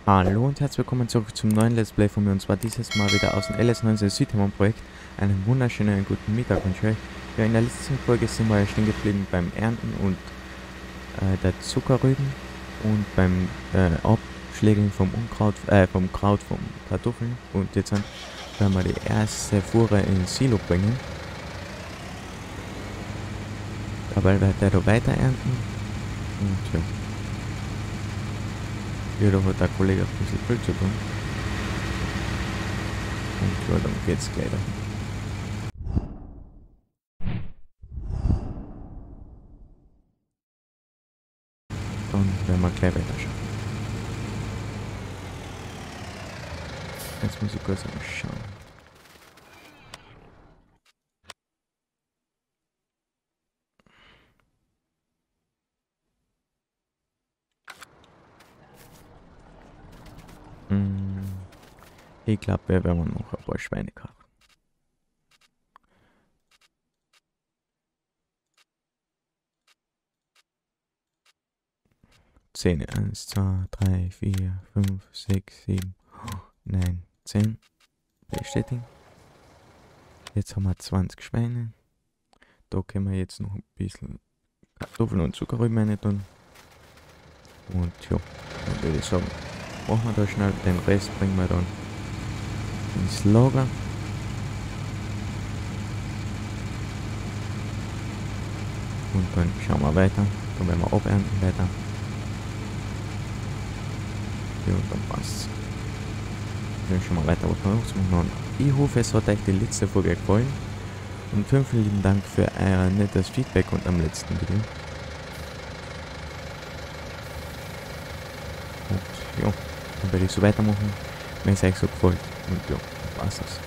Hallo und herzlich willkommen zurück zum neuen Let's Play von mir, und zwar dieses Mal wieder aus dem LS19 Südtimon Projekt. Einen wunderschönen guten Mittag und euch. Ja, in der letzten Folge sind wir ja stehen geblieben beim Ernten und der Zuckerrüben und beim Abschlägeln vom Unkraut, vom Kraut, vom Kartoffeln, und jetzt werden wir die erste Fuhre ins Silo bringen. Dabei wird er da weiter ernten und ja. Hier da hat der Kollege ein bisschen viel zu tun. Und ja, dann geht's gleich dahin. Dann werden wir gleich weiter schauen. Jetzt muss ich kurz mal schauen. Ich glaube, wir werden noch ein paar Schweine kaufen. Zähne. 1, 2, 3, 4, 5, 6, 7, 9, 10. Bestätigen. Jetzt haben wir 20 Schweine. Da können wir jetzt noch ein bisschen Kartoffeln und Zuckerrüben rein tun. Und ja, dann würde ich sagen, machen wir da schnell. Den Rest bringen wir dann ins Lager. Und dann schauen wir weiter. Dann werden wir abernten weiter. Ja, und dann passt's. Dann schauen wir weiter, was wir noch machen. Ich hoffe, es hat euch die letzte Folge gefallen. Und vielen lieben Dank für euer nettes Feedback und am letzten Video. Und ja, dann werde ich so weitermachen, wenn es euch so gefällt. Und ja, dann passt das.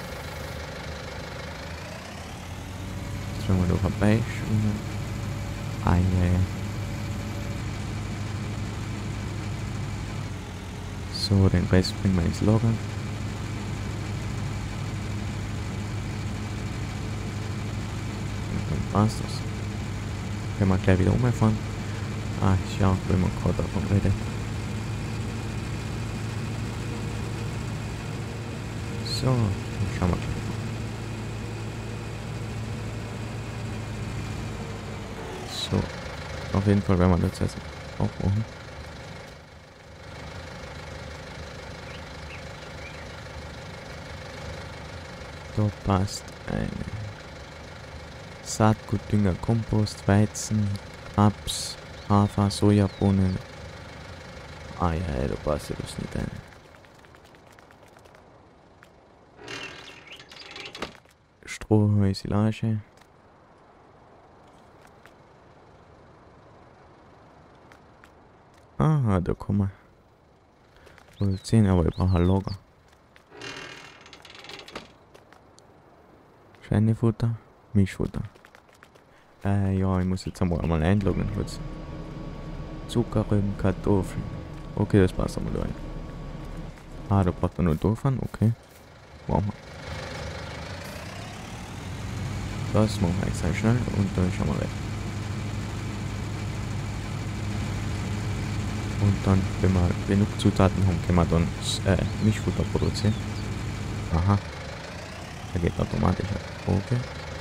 Jetzt werden wir da vorbeischwimmen. Ah, ja. So, den Rest bringen wir ins Lager. Und dann passt das. Können wir gleich wieder umfahren. Ah, ja, wenn man gerade davon redet. So, dann schauen wir gleich. So, auf jeden Fall werden wir das jetzt auch machen. Da passt eine Saatgut, Dünger, Kompost, Weizen, Raps, Hafer, Sojabohnen. Ah ja, da passt ja das nicht ein. Stroh, Silage. Aha, da kommen wir. Wohl 10, aber ich brauche ein Lager. Schweinefutter, Mischfutter. Ja, ich muss jetzt einmal einloggen kurz. Zuckerrüben, Kartoffeln. Okay, das passt einmal rein. Ah, da braucht man nur durchfahren, okay. Machen wir. Das machen wir jetzt sehr schnell und dann schauen wir weiter. Und dann, wenn wir genug Zutaten haben, können wir dann Mischfutter produzieren. Aha. Da geht automatisch. Okay.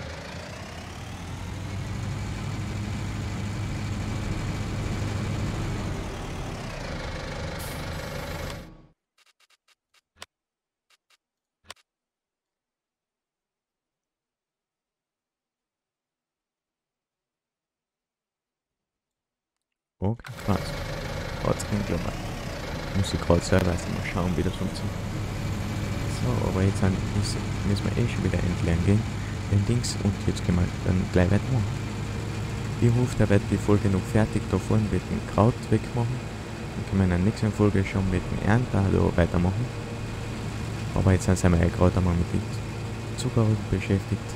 Okay, passt. Jetzt ging gleich mal. Muss ich gerade selber erst mal schauen, wie das funktioniert. So, aber jetzt müssen wir eh schon wieder entleeren gehen. Den Dings, und jetzt gehen wir dann gleich weitermachen. Ich hoffe, da wird die Folge noch fertig da vorne mit dem Kraut wegmachen. Dann können wir in der nächsten Folge schon mit dem Ernter weitermachen. Aber jetzt sind wir ja gerade einmal mit den Zuckerrüben beschäftigt.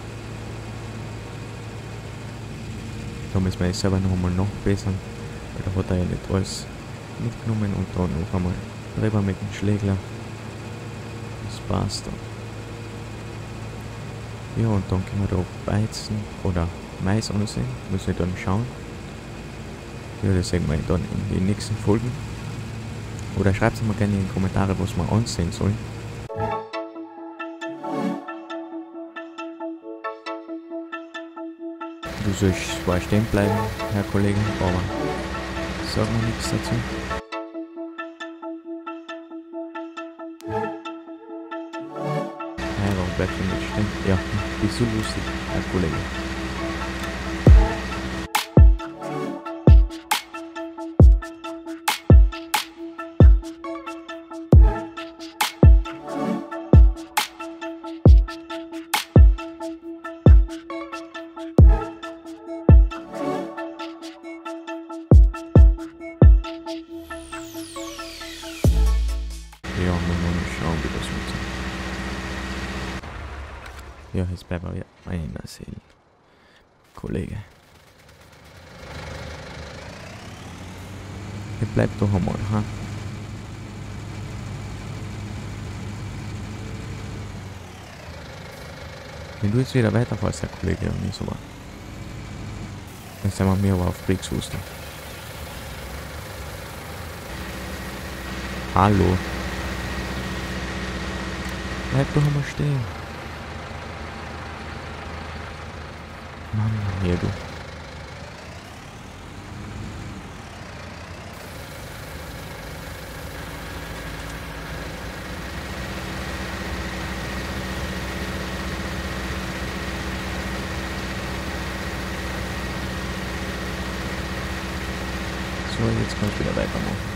Da müssen wir jetzt selber noch einmal nachbessern, weil da hat er ja nicht alles mitgenommen, und dann noch einmal drüber mit dem Schlägler. Das passt dann. Ja, und dann können wir da Weizen oder Mais ansehen. Müssen wir dann schauen. Ja, das sehen wir dann in den nächsten Folgen. Oder schreibt es mal gerne in die Kommentare, was wir ansehen sollen. Du sollst zwar stehen bleiben, Herr Kollege, aber sag mir nichts dazu. Hey, warum bleibst du nicht stehen? Ja, bist so lustig, Herr Kollege. Ja, wir wollen schauen, wie das funktioniert. Ja, jetzt bleibt er ja einer sehen. Kollege. Ihr bleibt doch einmal, ha? Wenn du jetzt wieder weiterfährst, Herr Kollege, und nicht so war. Dann sind wir mir aber auf Kriegshuster. Hallo. Bleib doch einmal stehen. Mann, hier du. So, jetzt kann ich wieder weitermachen.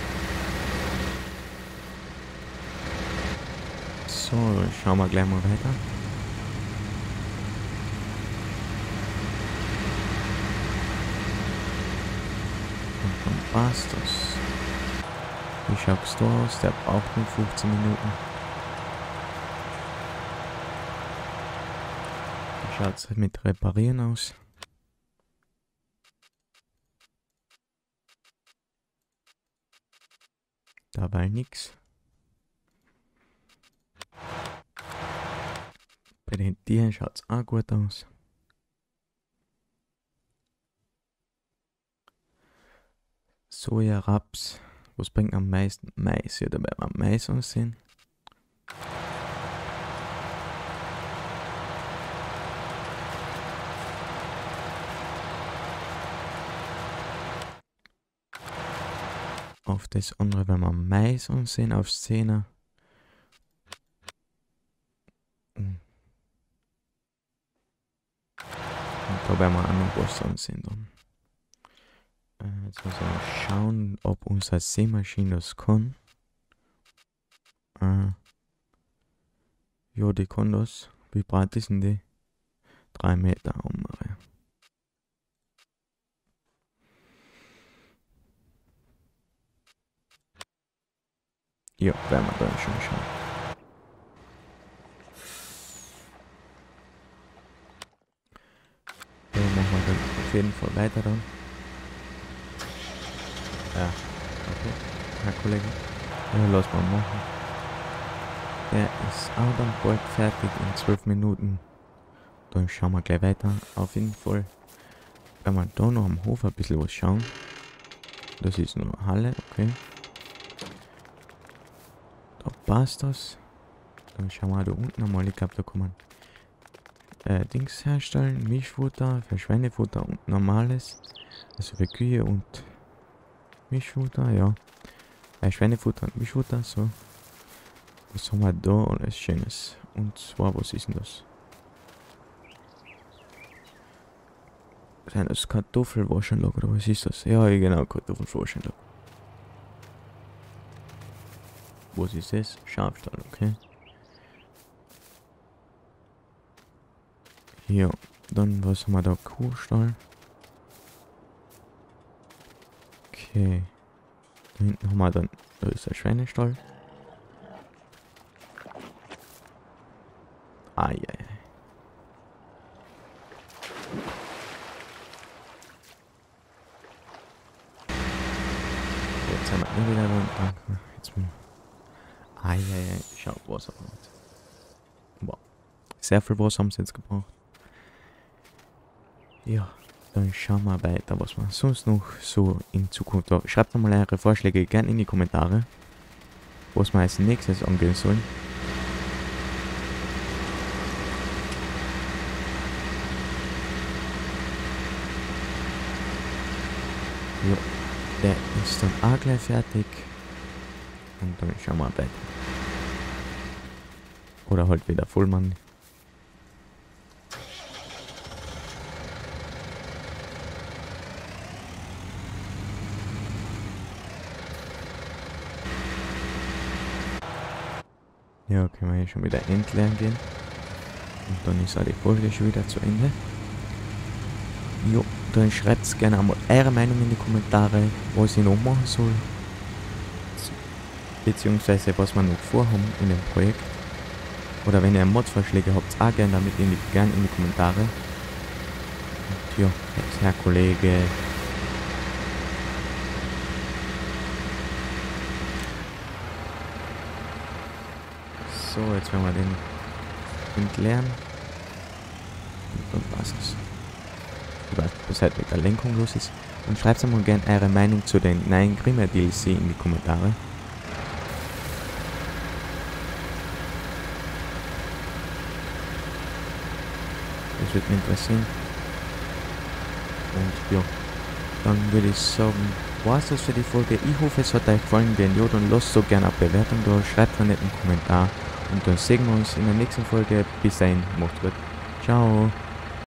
So, schauen wir gleich mal weiter. Und dann passt das. Wie schaut's da aus? Der braucht nur 15 Minuten. Wie schaut's mit Reparieren aus? Dabei nix. Bei den Tieren schaut es auch gut aus. Soja, Raps. Was bringt am meisten? Mais. Ja, da werden wir Mais ansehen. Auf das andere werden wir Mais ansehen, auf 10er. Und da werden wir auch noch was ansehen dann. Jetzt müssen wir schauen, ob unsere Sämaschine das kann. Ja, die kann das. Wie breit ist denn die? 3 Meter ungefähr. Ja, werden wir dann schon schauen. Ja, machen wir dann auf jeden Fall weiter dann. Ja, okay, Herr Kollege. Ja, lass mal machen. Der ist auch dann bald fertig in 12 Minuten. Dann schauen wir gleich weiter. Auf jeden Fall werden wir da noch am Hof ein bisschen was schauen. Das ist nur eine Halle, okay. Da passt das. Dann schauen wir da unten nochmal. Ich glaube, da kann man Dings herstellen. Mischfutter für Schweinefutter und normales. Also für Kühe und Mischfutter, ja. Schweinefutter und Mischfutter, so. Was haben wir da alles Schönes? Und zwar, was ist denn das? Sind das Kartoffelwaschanlage oder was ist das? Ja, genau, Kartoffelwaschanlage. Was ist das? Schafstall, okay. Ja, dann was haben wir da? Kuhstall. Okay. Da hinten haben wir dann, da ist der Schweinestall. Ah, ja. Jetzt sind wir wieder da. Jetzt mal. Ah, ja. Schau, Wasser. Wow. Sehr viel Wasser haben sie jetzt gebraucht. Ja, dann schauen wir weiter, was wir sonst noch so in Zukunft haben. Schreibt mal eure Vorschläge gerne in die Kommentare. was wir als nächstes angehen sollen. Ja, der ist dann auch gleich fertig. Und dann schauen wir weiter. Oder halt wieder Vollmann. Ja, können wir hier schon wieder entleeren gehen. Und dann ist auch die Folge schon wieder zu Ende. Jo, dann schreibt gerne einmal eure Meinung in die Kommentare, was ich noch machen soll. Beziehungsweise was wir noch vorhaben in dem Projekt. Oder wenn ihr Mod-Vorschläge habt, auch gerne damit gerne in die Kommentare. Und ja, jetzt Herr Kollege. So, jetzt werden wir den entleeren. Und dann war's es. Ich weiß, was halt mit der Lenkung los ist. Und schreibt einmal gerne eure Meinung zu den neuen Grimmar DLC in die Kommentare. Das würde mich interessieren. Und ja, dann würde ich sagen, war's das für die Folge. Ich hoffe, es hat euch gefallen. Wenn ja, dann lasst so gerne eine Bewertung da, schreibt einen netten Kommentar. Und dann sehen wir uns in der nächsten Folge. Bis dahin, macht's gut. Ciao.